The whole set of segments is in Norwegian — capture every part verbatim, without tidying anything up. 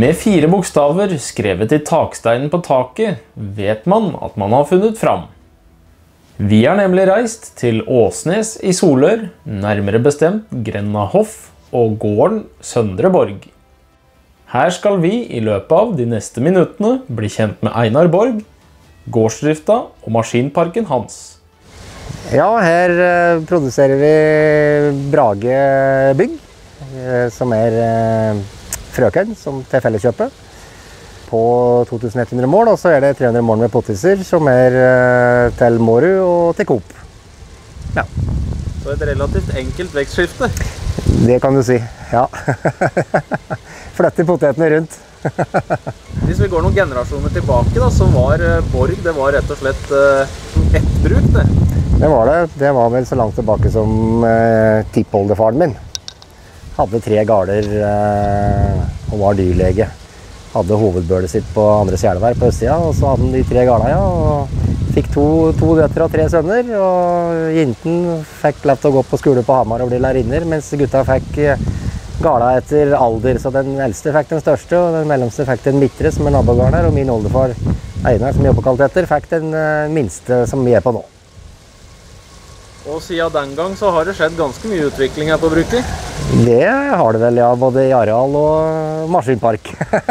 Med fire bokstaver skrevet i taksteinen på taket, vet man at man har funnet fram. Vi har nemlig reist til Åsnes i Solør, nærmere bestemt Grenna Hoff og gården Søndre Borg. Her skal vi i løpet av de neste minuttene bli kjent med Einar Borg, gårdsdrifta og maskinparken hans. Ja, her eh, produserer vi Brage bygg, eh, som er eh, frøkern som til felleskjøpet på to tusen ett hundre mål, og så er det tre hundre mål med poteser som er uh, til Måru og til Coop. Ja. Så et relativt enkelt vekstskifte. Det kan du si, ja. Flytter potetene rundt. Hvis vi går noen generasjoner tilbake, da, så var Borg, det var rett og slett uh, ett bruk, det. Det var det. Det var vel så langt tilbake som uh, tippoldefaren min. Hadde tre garder uh, og var dyrlege. Hadde hovedbølet sitt på andre Sjelvær på østsida, og så hadde han de tre garda, ja, og fikk to, to døtre og tre sønner, og jenten fikk lov til å gå på skole på Hamar og bli lærerinner, mens gutta fikk garda etter alder, så den eldste fikk den største, og den mellomste fikk den midtre, som er nabogarden her, og min oldefar Einar, som jobber på Kvaliteter, fikk den minste som vi er på nå. Og siden den gang så har det skjedd ganske mye utvikling her på bruket? Det har det vel, ja. Både i areal og maskinpark.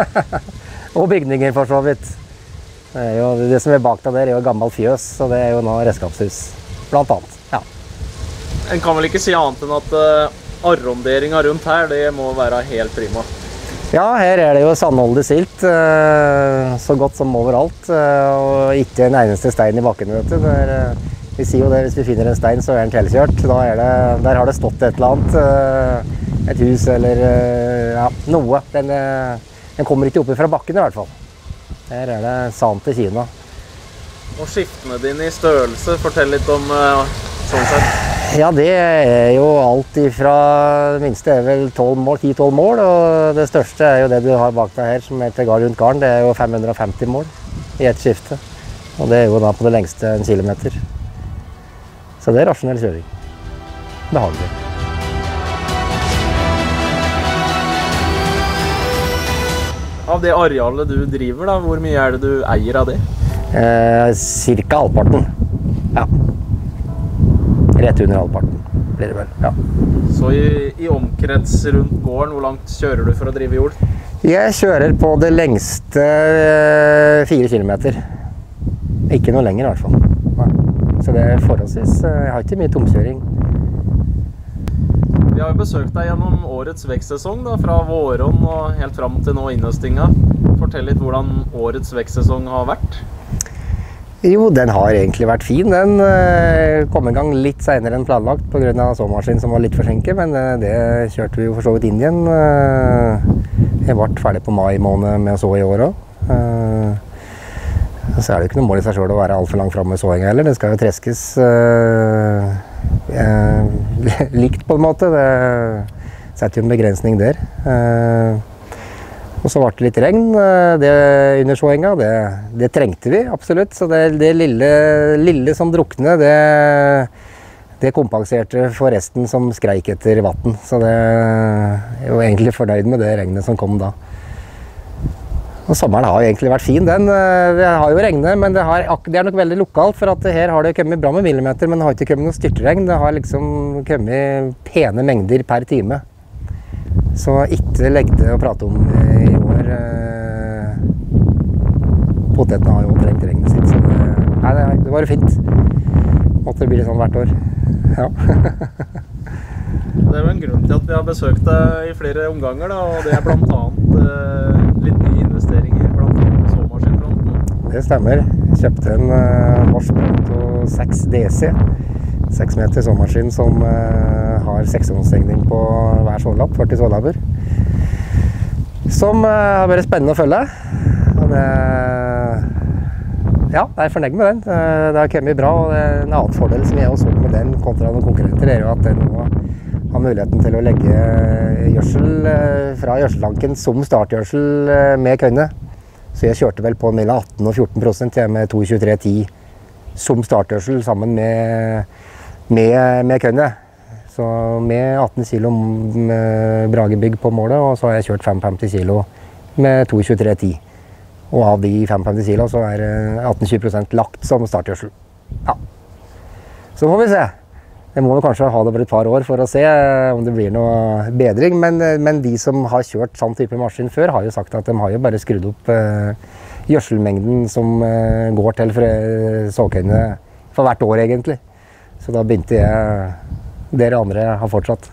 Og bygninger for så vidt. Det, er jo, det som er bak der er jo gammel fjøs, så det er jo nå redskapshus, blant annet. Ja. En kan vel ikke si annet enn at uh, arronderingen rundt her, det må være helt prima? Ja, her er det jo sandholdig silt, uh, så godt som overalt, uh, og ikke en eneste stein i bakken, vet du. Det er, uh, Vi sier jo det, hvis vi finner en stein, så er den tilkjørt. Da er det, der har det stått et eller annet, et hus eller ja, noe. Den, den kommer ikke opp fra bakken i hvert fall. Her er det sand til Kina. Og skiftene dine i størrelse, fortell litt om sånn sett. Ja, det er jo alt ifra, det minste er vel tolv mål, ti tolv mål, og det største er jo det du har bak deg her, som er til gard rundt garden. Det er jo fem hundre og femti mål i et skifte. Og det er jo da på det lengste en kilometer. Så det er rasjonell kjøring. Behagelig. Av det arealet du driver, da, hvor mye er det du eier av det? Eh, cirka halvparten. Ja. Rett under halvparten blir det vel, ja. Så i, i omkrets rundt gården, hvor langt kjører du for å drive jord? Jeg kjører på det lengste eh, fire kilometer. Ikke noe lenger i hvert fall. Så det er forholdsvis, jeg har ikke mye tomkjøring. Vi har jo besøkt deg gjennom årets vekstsesong, da, fra våren og helt fram til nå innhøstinga. Fortell litt hvordan årets vekstsesong har vært. Jo, den har egentlig vært fin. Den kom i gang litt senere enn planlagt på grunn av såmaskinen som var litt forsinket, men det kjørte vi jo for så vidt inn igjen. Jeg ble ferdig på mai måned med å så i år også. Så er det jo ikke noe mål i seg selv å være alt for langt frem med såing heller. Det skal jo treskes uh, uh, likt på en måte. Det setter jo en begrensning der. Uh, og så ble det litt regn uh, det under såinga. Det, det trengte vi absolutt. Så det, det lille, lille som drukne, det, det kompenserte for resten som skreik etter vatten. Så det, jeg var egentlig fornøyd med det regnet som kom da. Og sommeren har jo egentlig vært fin, den. Det har jo regnet, men det, har, det er nok veldig lokalt, for at her har det kommet bra med millimeter, men det har ikke kommet noe styrtregn. Det har liksom kommet pene mengder per time. Så ikke legg det å prate om i år. Potetene har jo trengt regnet sitt, så det, nei, det, det var jo fint. Måtte det bli sånn hvert år. Ja. Det er jo en grunn til at vi har besøkt deg i flere omganger, da, og det er blant annet eh, litt nye investeringer, blant annet på såmaskinfronten. Det stemmer. Jeg kjøpte en uh, Bosch Pronto seks D C, seks meter såmaskin som uh, har seksårsstegning på hver sålapp, førti sålapper. Som uh, har vært spennende å følge. Og det, ja, jeg er fornøyd med den. Det har kommet bra, og en annen fordel som jeg også så med den kontra noen konkurrenter er jo at den nå har muligheten til å legge gjødsel fra gjødseltanken som startgjødsel med kønne. Så jeg kjørte vel på mellom atten og fjorten prosent med to tjuetre ti som startgjødsel sammen med, med, med kønne. Så med atten kilo Brage bygg på målet, og så har jeg kjørt femtifem kilo med to tjuetre ti. Og av de femtifem kilo så er atten til tjue prosent lagt som startgjødsel. Ja. Så får vi se. Jeg må kanskje ha det over et par år for å se om det blir noe bedring, men, men de som har kjørt sånn type maskin før har jo sagt at de har jo bare skrudd opp eh, gjødselmengden som eh, går til såkøyene for hvert år egentlig. Så da begynte jeg, dere andre har fortsatt.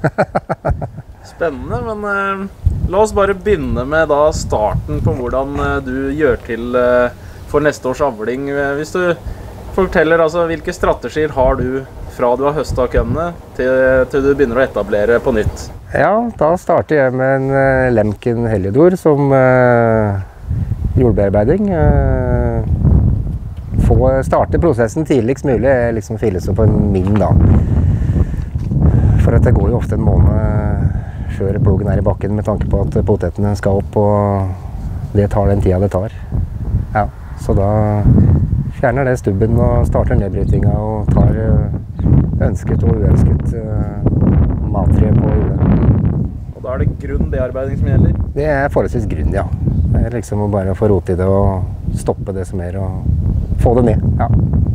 Spennende, men eh, la oss bare begynne med da starten på hvordan eh, du gjør til eh, for neste års avling. Hvis du forteller altså, hvilke strategier har du fra du har høstet kønnene til, til du begynner å etablere på nytt? Ja, da starter jeg med en uh, Lemken Heliodor som uh, jordbearbeiding. Uh, få starte prosessen tidligst mulig, liksom files opp en min da. For at det går jo ofte en måned før plogen er i bakken med tanke på at potetene skal opp, og det tar den tida det tar. Ja, så da fjerner det stubben og starter nedbrytinga og tar uh, ønsket og uønsket uh, mattre på jordet. Og da er det grunn bearbeiding som gjelder? Det er forholdsvis grunn, ja. Det er liksom å bare få rot i det og stoppe det som er og få det ned, ja.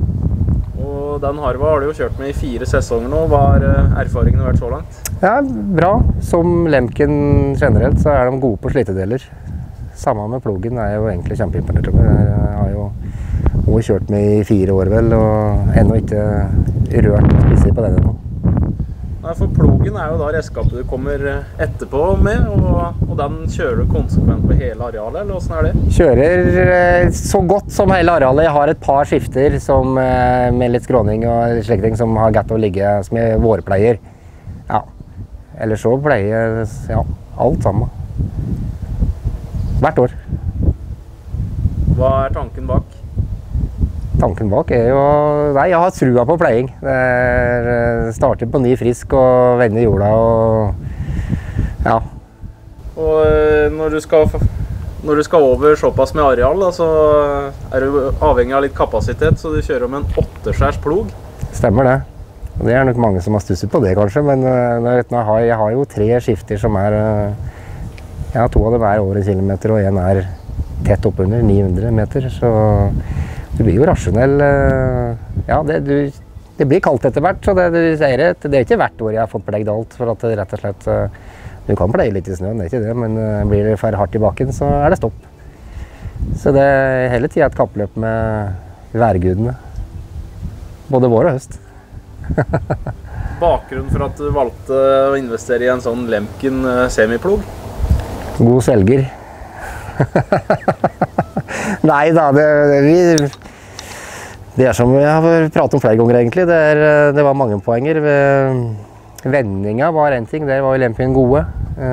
Og den harva har du jo kjørt med i fire sesonger nå. Hva har erfaringene vært så langt? Ja, bra. Som Lemken generelt så er de gode på slitedeler. Samme med plogen er jo egentlig kjempeimponert over. Jeg har jo og kjørt med i fire år vel, og ennå ikke rørt spisser på denne nå. Nei, for plogen er jo da redskapet du kommer etterpå med, og, og den kjører du konsekvent på hele arealet, eller hvordan er det? Kjører så godt som hele arealet. Jeg har et par skifter som, med litt skråning og slik ting som har gatt å ligge som jeg vårpleier. Ja, eller så pleier jeg ja, alt sammen. Hvert år. Hva er tanken bak? Tanken bak er jo, nei, jeg har trua på pleiing. Det er starte på ny frisk og vende jorda og ja. Og når du skal, når du skal over såpass med areal, da, så er du avhengig av litt kapasitet, så du kjører om en åtteskjærs plog. Stemmer det. Og det er nok mange som har stusset på det kanskje, men jeg har, jeg har jo tre skifter som er, ja, to av dem er over en kilometer og en er tett oppunder ni hundre meter, så du blir jo rasjonell. Ja, det, du, det blir kaldt etter hvert, så det, du sier det, det er ikke hvert år jeg har fått plegd alt, for at det rett og slett, du kan pleie litt i snøen, det er ikke det, men blir det for hardt i bakken, så er det stopp. Så det er hele tiden et kappløp med værgudene, både vår og høst. Bakgrunnen for at du valgte å investere i en sånn Lemken semiplog? God selger. Nei da, det, det, det er som vi har pratet om flere ganger egentlig. Det, er, det var mange poenger. Vendinga var en ting, der var jo Lemken gode.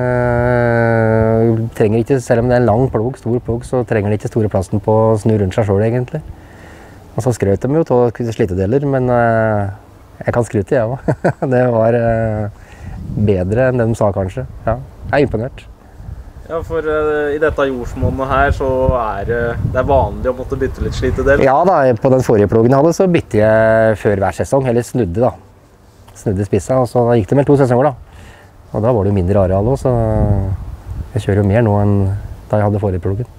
Uh, trenger ikke, selv om det er en lang plog, stor plog, så trenger det ikke store plassen på å snu rundt seg selv egentlig. Og så skrøt de jo til slitedeler, men uh, jeg kan skryte, jeg også. Det var uh, bedre enn det de sa kanskje. Ja, jeg er imponert. Ja, for uh, i dette jordsmonnet her så er uh, det er vanlig å måtte bytte litt slitedel. Ja da, på den forrige plogen jeg hadde så bytte jeg før hver sesong, eller snudde da. Snudde spissa, og så gikk det med to sesonger da. Og da var det jo mindre areal også, så jeg kjører jo mer nå enn da jeg hadde forrige plogen.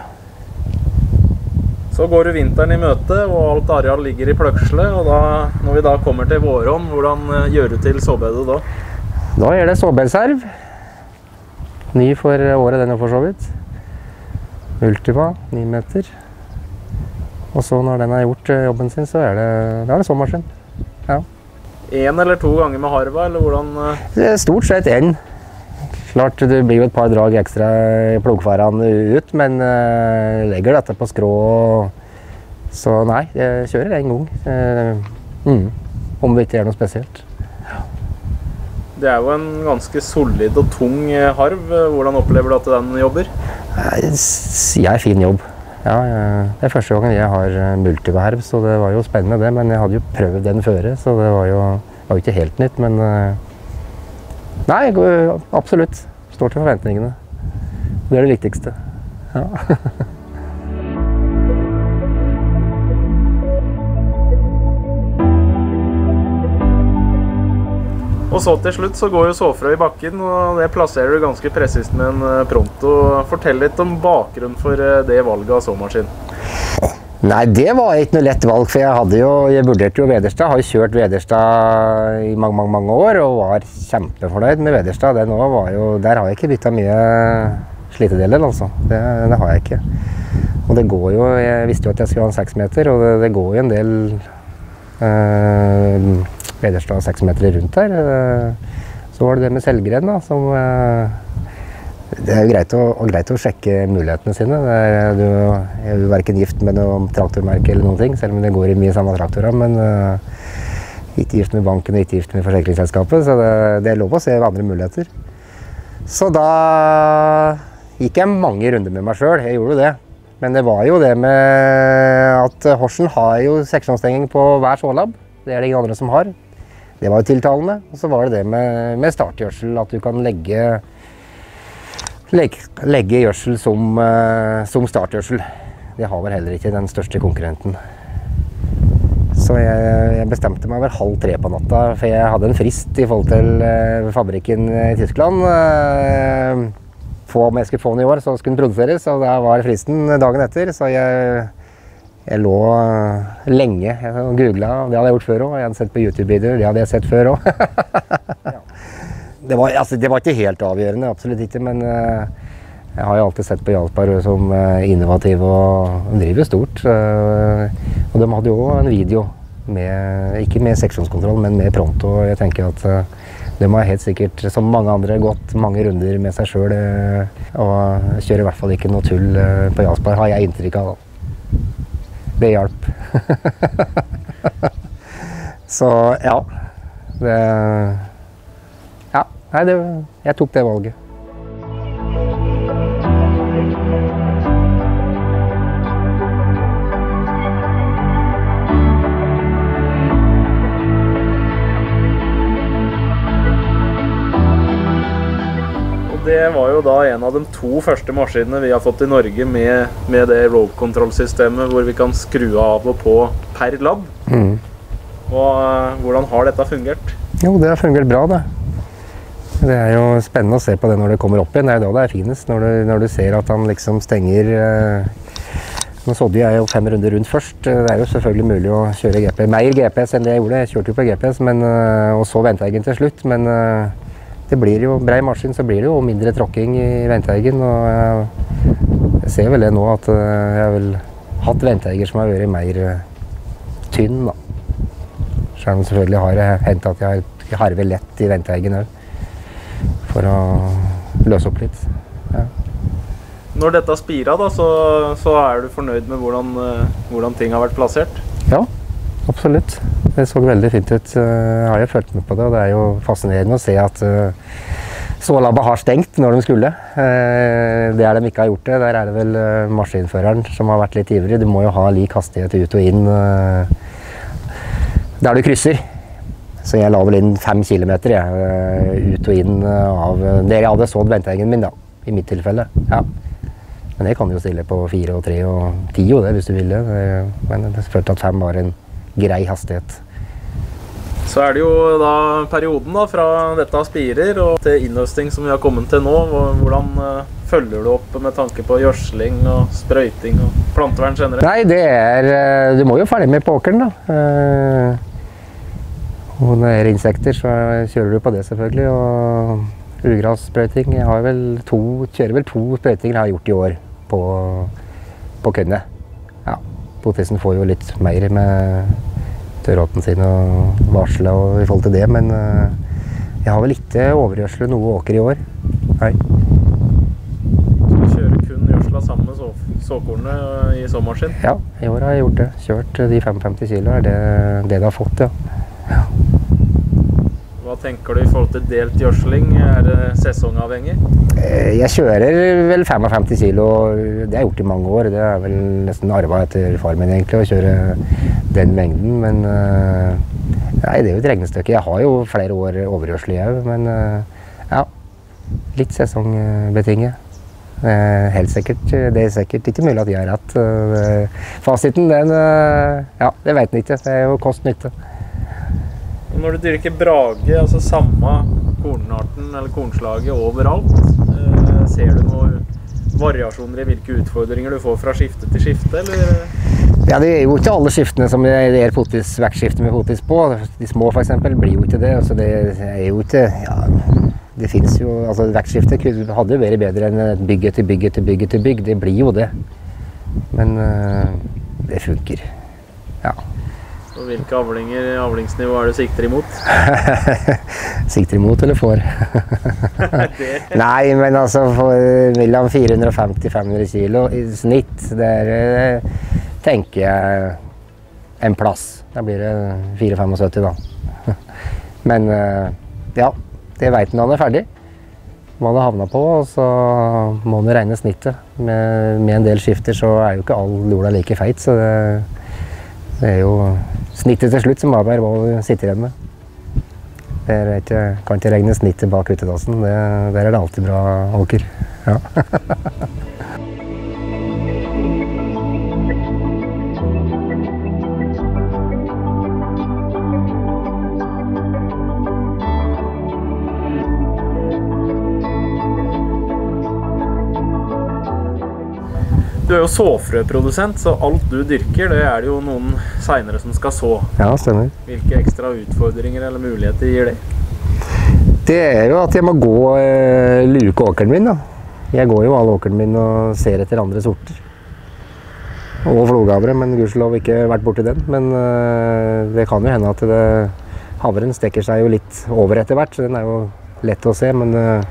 Så går du vinteren i møte, og alt areal ligger i pløksle, og da, når vi da kommer til våren, hvordan uh, gjør du til såbedet da? Da er det såbedsserv. Ny for året den for så vidt. Ultima, ni meter. Og så når den har gjort jobben sin, så er det, da er det sommersen. Ja. En eller to ganger med harva, eller hvordan? Det er stort sett en. Klart det blir jo et par drag ekstra i plogfærene ut, men uh, legger dette på skrå. Så nei, jeg kjører en gang. Uh, mm, om det ikke er noe spesielt. Det er jo en ganske solid og tung harv. Hvordan opplever du at den jobber? Jeg er fin jobb. Ja, det er første gangen jeg har multivaherv, så det var jo spennende det, men jeg hadde jo prøvd den før, så det var jo, var jo ikke helt nytt, men nei, absolutt. Står til forventningene. Det er det viktigste. Ja. Og så til slutt så går jo såfrø i bakken, og det plasserer du ganske presist med en Pronto. Fortell litt om bakgrunnen for det valget av såmaskin. Nei, det var ikke noe lett valg, for jeg hadde jo, jeg vurderte jo Vederstad, har jo kjørt Vederstad i mange, mange, mange år, og var kjempefornøyd med Vederstad. Det nå var jo, der har jeg ikke byttet mye slitedeler, altså. Det, det har jeg ikke. Og det går jo, jeg visste jo at jeg skulle ha en seks meter, og det, det går jo en del øh, Vederstad seks meter rundt her. Så var det det med Selgren da, som øh, det er jo greit å, og greit å sjekke mulighetene sine. Det er, du er jo hverken gift med noe traktormerke eller noen ting, selv om det går i mye samme traktorer, men uh, ikke gift med banken og ikke gift med forsikringsselskapet, så det, det er lov å se andre muligheter. Så da gikk jeg mange runder med meg selv, jeg gjorde det. Men det var jo det med at Horsen har jo seksjonsstenging på hver sålab, det er det ingen andre som har. Det var jo tiltalende, og så var det det med, med startgjørsel, at du kan legge Legge, legge gjørsel som, uh, som startgjørsel. Det har vel heller ikke den største konkurrenten. Så jeg, jeg bestemte meg over halv tre på natta, for jeg hadde en frist i forhold til uh, fabrikken i Tyskland. Uh, få om jeg skulle få den i år, så skulle den produseres, og der var fristen dagen etter. Så jeg, jeg lå uh, lenge og googlet, det hadde jeg gjort før også. Jeg hadde sett på YouTube-videoer, det hadde jeg sett før også. Det var, altså, det var ikke helt avgjørende, absolutt ikke, men uh, jeg har jo alltid sett på Jarlsberg som uh, innovativ, og de driver stort. Uh, og de hadde jo en video, med, ikke med seksjonskontroll, men med Pronto. Jeg tenker at uh, de har helt sikkert, som mange andre, gått mange runder med seg selv, uh, og kjører i hvert fall ikke noe tull uh, på Jarlsberg, har jeg inntrykk av. Da. Det hjalp. Så ja, det... Nei, det, jeg tok det valget. Og det var jo da en av de to første maskinene vi har fått i Norge med, med det road control-systemet, hvor vi kan skru av og på per lab. Mm. Og uh, hvordan har dette fungert? Jo, det har fungert bra, det. Det er jo spennende å se på det når det kommer opp igjen. Det er jo da det er finest, når du, når du ser at han liksom stenger. Eh, nå sådde jeg jo fem runder rundt først. Det er jo selvfølgelig mulig å kjøre G P S. Mer G P S enn det jeg gjorde. Jeg kjørte jo på G P S, men, og så Venteigen til slutt. Men eh, det blir jo brei maskin, så blir det jo mindre tråkking i Venteigen. Og jeg, jeg ser vel det nå at jeg har vel hatt Venteiger som har vært mer tynn, da. Selv om selvfølgelig har det hendt at jeg har harvet lett i Venteigen også, for å løse opp litt. Ja. Når dette spirer da, så, så er du fornøyd med hvordan, hvordan ting har vært plassert? Ja, absolutt. Det så veldig fint ut. Jeg har jo følt med på det, og det er jo fascinerende å se at uh, sålabba har stengt når de skulle. Uh, det er de ikke har gjort det. Der er det vel uh, maskinføreren som har vært litt ivrig. Du må jo ha lik hastighet ut og inn uh, der du krysser. Så jeg la vel inn fem kilometer jeg, ut og inn av det jeg hadde sådd Venteigen min, da, i mitt tilfelle. Ja. Men det kan du jo stille på fire og tre og ti, det, hvis du ville. Men jeg følte at fem var en grei hastighet. Så er det jo da perioden da, fra dette spirer og til innhøsting som vi har kommet til nå. Hvordan uh, følger du opp med tanke på gjødsling og sprøyting og plantevern generelt? Nei, det er, du må jo ferdig med på åkeren, da. Uh, Og når det er insekter, så kjører du på det selvfølgelig, og ugrassprøyting. Jeg har vel to, kjører vel to sprøytinger jeg har gjort i år på, på kønne. Ja, potisen får jo litt mer med tørråten sin og varsle og i forhold til det, men uh, jeg har vel ikke overgjørslet noe åker i år. Nei. Du kjører kun gjørsla sammen med så, såkornet i såmaskin? Ja, i år har jeg gjort det. Kjørt de femtifem kilo er det, det det har fått, ja. Ja. Hva tenker du i forhold til delt gjødsling? Er det sesongavhengig? Jeg kjører vel femtifem kilo. Det har jeg gjort i mange år. Det er vel nesten arvet etter far min egentlig å kjøre den mengden. Men nei, det er jo et regnestykke. Jeg har jo flere år overgjødsel i, men ja, litt sesongbetinget. Helt sikkert. Det er sikkert ikke mulig at jeg har rett. Fasiten, den, ja, det vet en ikke. Det er jo kost-nytte. Og når du dyrker brage, altså samme kornarten eller kornslaget overalt, eh, ser du noen variasjoner i hvilke utfordringer du får fra skifte til skifte, eller? Ja, det er jo ikke alle skiftene som det er potis, vekstskifte med potis på. De små for eksempel blir jo ikke det, altså det er jo ikke, ja, det finnes jo, altså vekstskifte hadde jo vært bedre enn bygg etter bygg etter bygg etter bygg, det blir jo det. Men uh, det funker, ja. Og hvilke avlinger, avlingsnivå er du sikter imot? Sikter imot eller får? Nei, men altså for mellom fire hundre og femti til fem hundre kilo i snitt, der tenker jeg en plass. Da blir det fire komma syttifem da. Men ja, det vet når han er ferdig. Hva det havner på, og så må man regne snittet. Med, med en del skifter så er jo ikke all jorda like feit, så det, det er jo snittet til slutt som avgjør hva du sitter igjen med. Det er ikke, kan ikke regne snittet bak utedassen, det, der er det alltid bra åker. Ja. Du er jo såfrøprodusent, så alt du dyrker, det er det jo noen senere som skal så. Ja, stemmer. Hvilke ekstra utfordringer eller muligheter gir det? Det er jo at jeg må gå eh, luke åkeren min da. Jeg går jo all åkeren min og ser etter andre sorter. Og floghavre, men gudskjelov ikke vært borti den. Men eh, det kan jo hende at det, havren stekker seg jo litt over etter hvert, så den er jo lett å se, men eh,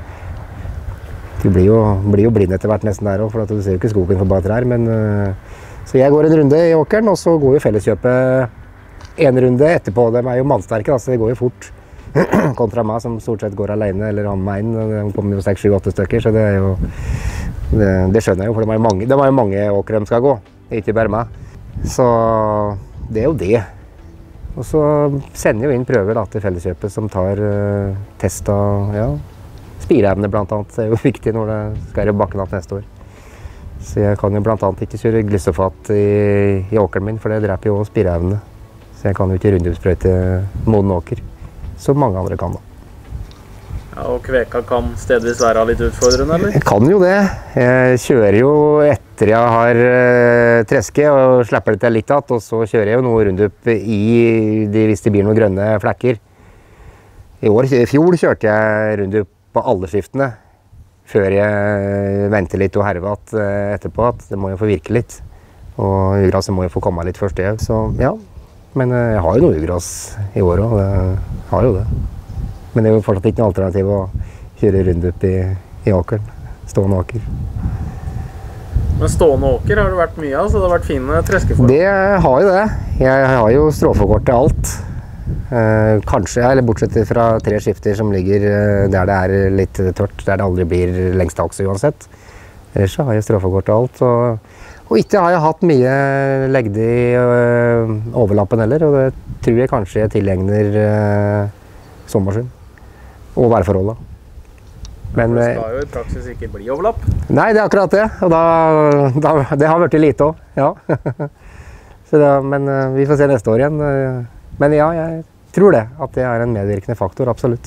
du blir jo, blir jo blind etter hvert nesten der også, for at du ser jo ikke skogen for bare trær, men uh, så jeg går en runde i åkeren, og så går jo felleskjøpet en runde etterpå. De er jo mannsterke, så det går jo fort. Kontra meg, som stort sett går alene, eller han med en, de kommer jo seks, sju, åtte stykker, så det er jo, det, det skjønner jeg jo, for de har jo mange, de har jo mange åkere de skal gå, ikke bare meg. Så det er jo det. Og så sender jeg jo inn prøver da, til felleskjøpet som tar uh, test av, ja, spireevne blant annet. Det er jo viktig når det skal være bakken alt neste år. Så jeg kan jo blant annet ikke kjøre glyfosat i, i åkeren min, for det dreper jo spireevne. Så jeg kan jo ikke rundutsprøyte moden åker, som mange andre kan da. Ja, og kveka kan stedvis være litt utfordrende, eller? Jeg kan jo det. Jeg kjører jo etter jeg har uh, treske og slipper det til litt att, og så kjører jeg jo noe rundup i de, hvis det blir noen grønne flekker. I år, i fjor kjørte jeg rundup på alle skiftene, før jeg venter litt og herver at, etterpå, at det må jo få virke litt. Og ugraset må jo få komme litt først det. Så ja, men jeg har jo noe ugras i år også, det har jo det. Men det er jo fortsatt ikke noe alternativ å kjøre rundup i, i åkeren, stående åker. Men stående åker har det vært mye av, så det har vært fine treskeform. Det har jo det. Jeg har jo stråfekort til alt. Eh, kanskje, eller bortsett fra tre skifter som ligger eh, der det er litt tørt, der det aldri blir lengste akse uansett. Ellers så har jeg strafekort til alt, og, og ikke har jeg hatt mye legd i øh, overlappen heller, og det tror jeg kanskje jeg tilegner øh, sommerskinn og værforholdet. Men det skal jo i praksis ikke bli overlapp. Nei, det er akkurat det, og da, da, det har vært lite også, ja. Så da, men øh, vi får se neste år igjen. Men ja, jeg tror det, at det er en medvirkende faktor, absolutt.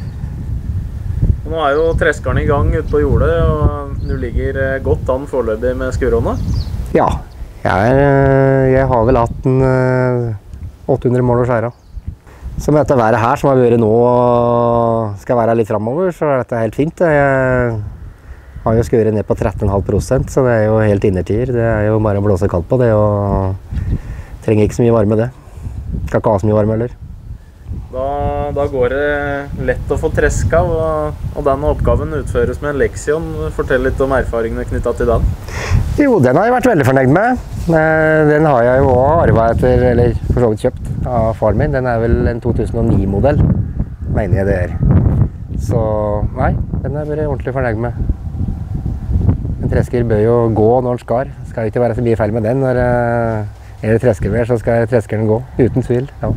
Nå er jo treskerne i gang ute på jordet, og du ligger godt an foreløpig med skurrånda. Ja, jeg, er, jeg har vel hatt en åtte hundre mål å skjære. Så med dette været her som har vært nå skal være litt fremover, så er dette helt fint. Jeg har jo skåret ned på tretten komma fem prosent, så det er jo helt innertier. Det er jo bare å blåse kaldt på det, og trenger ikke så mye varme det. Skal ikke ha så mye varme heller. Da, da går det lett å få treska, og, og denne oppgaven utføres med en leksion. Fortell litt om erfaringene knyttet til den. Jo, den har jeg vært veldig fornøyd med. Den har jeg jo også arvet etter, eller for så vidt kjøpt av far min. Den er vel en to tusen og ni-modell, mener jeg det er. Så nei, den er jeg vært ordentlig fornøyd med. En tresker bør jo gå når den skal. Det skal jo ikke være så mye feil med den. Når er det treskervær, så skal treskeren gå, uten tvil. Ja.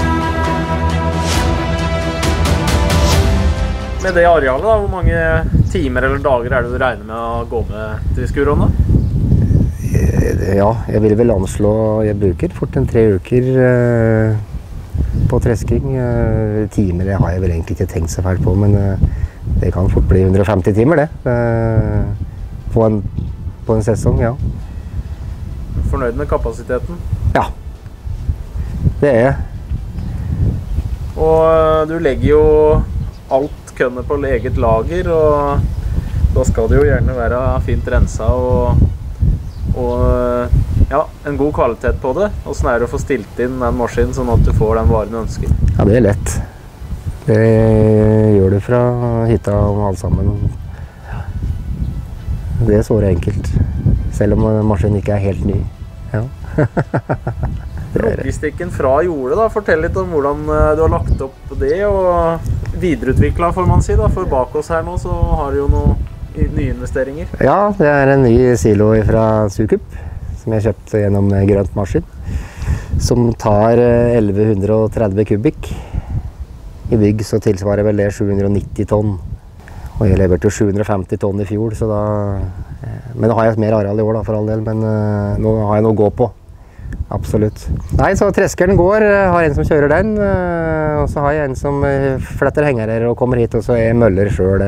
Med det arealet, da, hvor mange timer eller dager er det du regner med å gå med til Skuron da? Ja, jeg vil vel anslå, jeg bruker fort en tre uker eh, på tresking. Eh, timer det har jeg vel egentlig ikke tenkt så fælt på, men eh, det kan fort bli hundre og femti timer det, eh, på, en, på en sesong, ja. Fornøyd med kapasiteten? Ja, det er jeg. Og du legger jo alt kønnet på eget lager, og da skal det jo gjerne være fint rensa og, og ja, en god kvalitet på det. Hvordan er det å få stilt inn den maskinen sånn at du får den varen du ønsker? Ja, det er lett. Det gjør du fra hytta og alt sammen. Det er så enkelt, selv om maskinen ikke er helt ny. Ja. Logistikken fra jordet da, fortell litt om hvordan du har lagt opp det og videreutviklet, får man si da, for bak oss her nå så har du jo noen nye investeringer. Ja, det er en ny silo fra Sukup som jeg kjøpte gjennom grønt maskin, som tar elleve tretti kubikk. I bygg så tilsvarer vel det sju hundre nitti tonn, og jeg leverte sju hundre femti tonn i fjor, så da, men da har jeg mer areal i år da, for all del, men uh, nå har jeg noe å gå på. Absolutt. Nei, så treskeren går, har en som kjører den, og så har jeg en som fletter hengere og kommer hit, og så er jeg møller selv.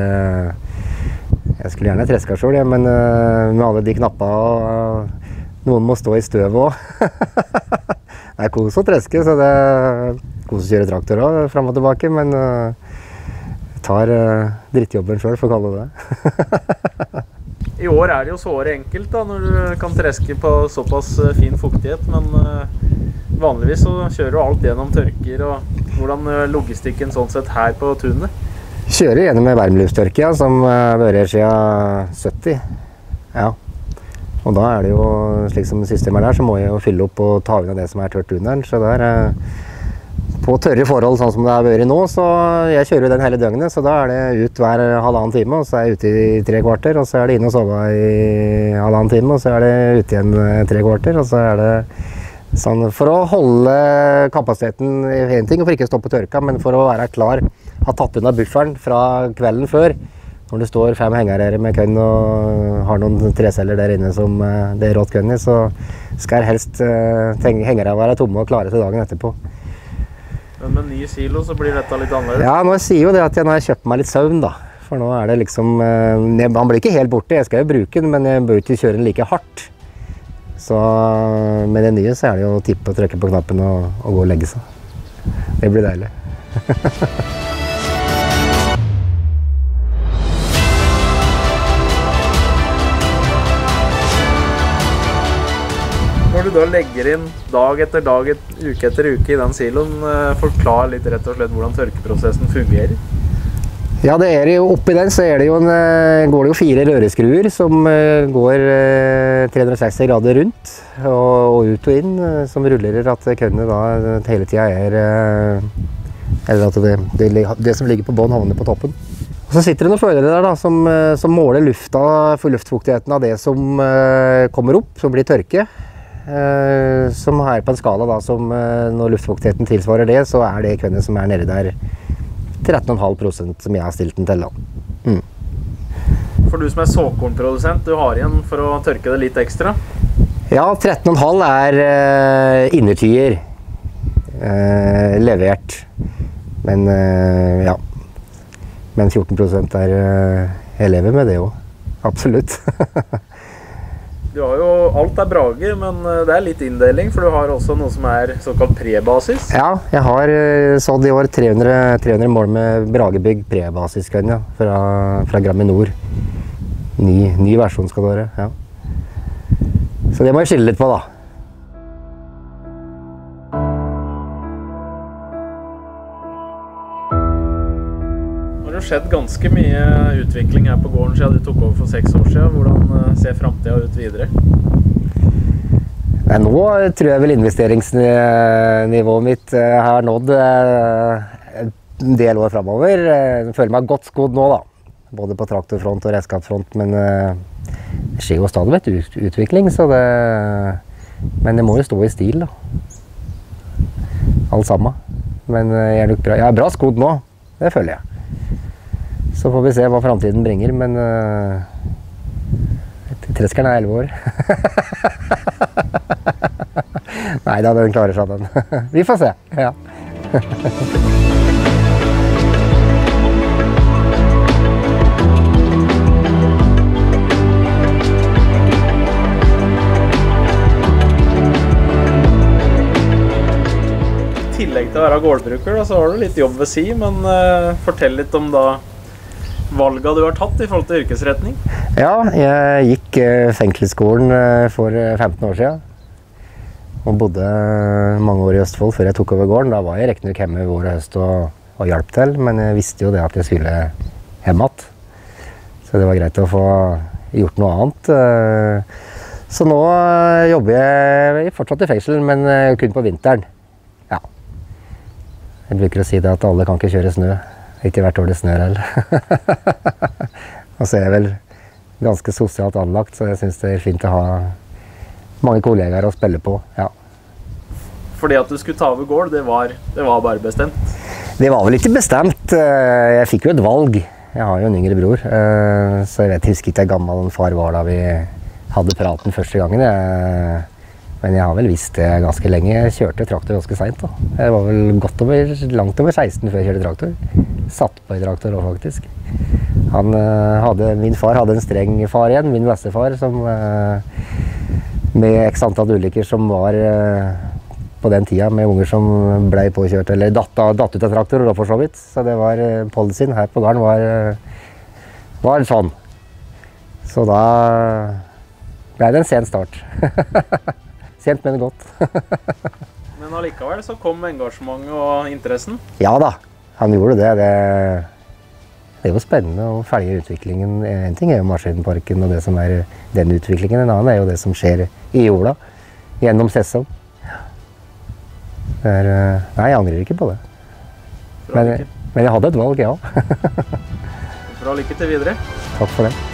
Jeg skulle gjerne treska selv, ja, men med alle de knapper, og noen må stå i støv også. Det er kos å treske, så det er kos å kjøre traktor også, frem og tilbake, men jeg tar drittjobben selv, for å kalle det. I år er det jo såre enkelt da, når du kan treske på såpass fin fuktighet, men vanligvis så kjører du alt gjennom tørker, og hvordan logistikken sånn sett her på tunet? Kjører gjennom med varmluftstørke, ja, som har vært her siden sytti. Ja. Og da er det jo, slik som systemet er der, så må jeg jo fylle opp og ta unna det som er tørt under. Så det er på tørre forhold, sånn som det har vært nå, så jeg kjører den hele døgnet, så da er det ut hver halvannen time, og så er jeg ute i tre kvarter, og så er det inn og sove i halvannen time, og så er det ute igjen tre kvarter, og så er det sånn, for å holde kapasiteten i en ting, og for ikke å stå på tørka, men for å være klar, ha tatt unna bufferen fra kvelden før, når det står fem hengere med kønn og har noen treceller der inne som det er rått kønn i, så skal helst hengere være tomme og klare til dagen etterpå. Men med ny silo så blir dette litt annerledes? Ja, nå sier jo det at jeg nå har kjøpt meg litt søvn da. For nå er det liksom, han blir ikke helt borte, jeg skal jo bruke den, men jeg bør ikke kjøre den like hardt. Så med det nye så er det jo å tippe og trykke på knappen og, og gå og legge seg. Det blir deilig. Når du da legger inn dag etter dag, uke etter uke i den siloen, forklar litt rett og slett hvordan tørkeprosessen fungerer. Ja, det er jo oppi den så er det jo en, går det jo fire røreskruer som går tre hundre og seksti grader rundt og, og ut og inn, som ruller at kønnet da hele tiden er, eller at det, det, det som ligger på bånn havner på toppen. Og så sitter det noen følere der da, som, som måler lufta for luftfuktigheten av det som kommer opp, som blir tørke. Uh, som er på en skala da, som uh, når luftfuktigheten tilsvarer det, så er det kønnet som er nede der tretten komma fem prosent som jeg har stilt den til da. Mm. For du som er såkornprodusent, du har igjen for å tørke det litt ekstra? Ja, tretten komma fem er uh, innertier uh, levert, men uh, ja, men fjorten prosent er uh, jeg lever med det også, absolutt. Du har jo, alt er brage, men det er litt inndeling, for du har også noe som er såkalt prebasis. Ja, jeg har sådd i år tre hundre, tre hundre mål med Bragebygg prebasiskønn, ja, fra, fra Graminor. Ny, ny versjon skal det være, ja. Så det må jeg skille litt på da. Det har skjedd ganske mye utvikling her på gården siden du tok over for seks år siden. Hvordan ser fremtiden ut videre? Nei, nå tror jeg vel investeringsnivået mitt har nådd en del år fremover. Jeg føler meg godt skodd nå da, både på traktorfront og redskapsfront, men det skjer jo stadig med utvikling, så det, men det må jo stå i stil da. Alt sammen. Men jeg er, nok bra, jeg er bra skodd nå, det føler jeg. Så får vi se hva fremtiden bringer, men uh, treskeren er elleve år. Nei da, den klarer seg den. Vi får se, ja. I tillegg til å være gårdbruker, da, så har du litt jobb ved si, men uh, fortell litt om da valget du har tatt i forhold til yrkesretning. Ja, jeg gikk uh, fengselsskolen uh, for femten år siden. Og bodde uh, mange år i Østfold før jeg tok over gården. Da var jeg riktig nok hjemme vår og høst og, og hjalp til, men jeg visste jo det at jeg skulle hjem igjen. Så det var greit å få gjort noe annet. Uh, så nå uh, jobber jeg fortsatt i fengsel, men uh, kun på vinteren. Ja. Jeg bruker å si det at alle kan ikke kjøre snø. Ikke hvert år det snør heller. Og så er jeg vel ganske sosialt anlagt, så jeg synes det er fint å ha mange kollegaer å spille på. Ja. Fordi at du skulle ta over gård, det var, det var bare bestemt? Det var vel ikke bestemt. Jeg fikk jo et valg. Jeg har jo en yngre bror, så jeg vet, husker ikke hvor gammel far var da vi hadde praten første gangen. Jeg Men jeg har vel visst det ganske lenge. Jeg kjørte traktor ganske sent da. Jeg var vel godt over, langt over seksten før jeg kjørte traktor. Satt på i traktor også, faktisk. Han, uh, hadde, min far hadde en streng far igjen, min bestefar, som, uh, med x antall ulykker som var uh, på den tida, med unger som ble påkjørt, eller datt, datt ut av traktor, og da for så vidt. Så det var uh, policyen her på gården var, uh, var sånn. Så da ble det en sen start. Sent, men godt. Men allikevel så kom engasjementet og interessen? Ja da, han gjorde det. Det, det er jo spennende å følge utviklingen. En ting er jo Maskinparken og det som er den utviklingen. En annen er jo det som skjer i jorda, gjennom sesong. Det er, nei, jeg angrer ikke på det. Men, men jeg hadde et valg, ja. Bra lykke til videre. Takk for det.